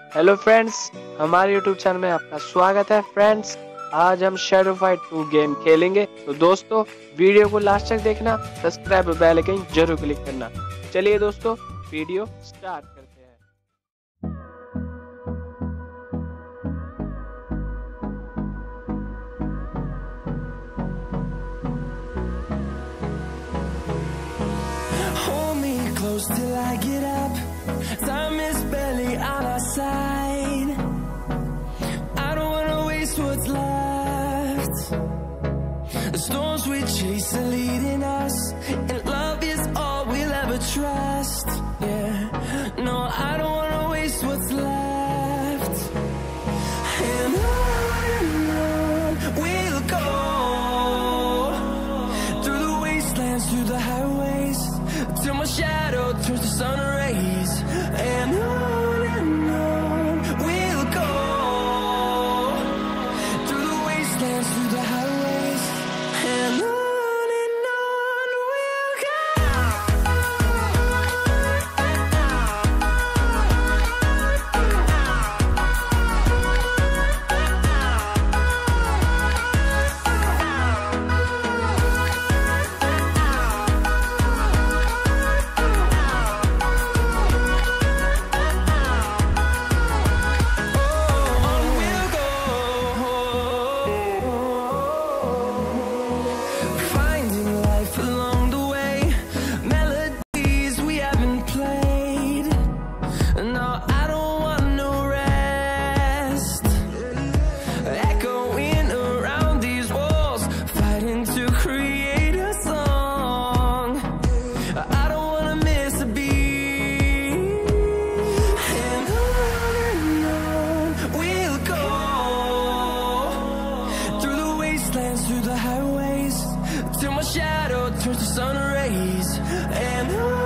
Hello friends, हमारे YouTube channel में आपका स्वागत है। फ्रेंड्स, आज हम शैडो फाइट 2 गेम खेलेंगे। तो दोस्तों, वीडियो को लास्ट तक देखना, सब्सक्राइब और बेल आइकन जरूर क्लिक करना। चलिए दोस्तों, वीडियो स्टार्ट करते हैं। Hold me close till I get up. Time is barely on our side. I don't wanna waste what's left. The storms we chase are leading us, and love is all we'll ever trust. Yeah, no, I don't wanna waste what's left. And on we'll go, through the wastelands, through the highways, till my shadow turns to sun rays. And on we'll go, through the wastelands, through the highways. And on we'll go. Through the highways, till my shadow turns to sun rays. And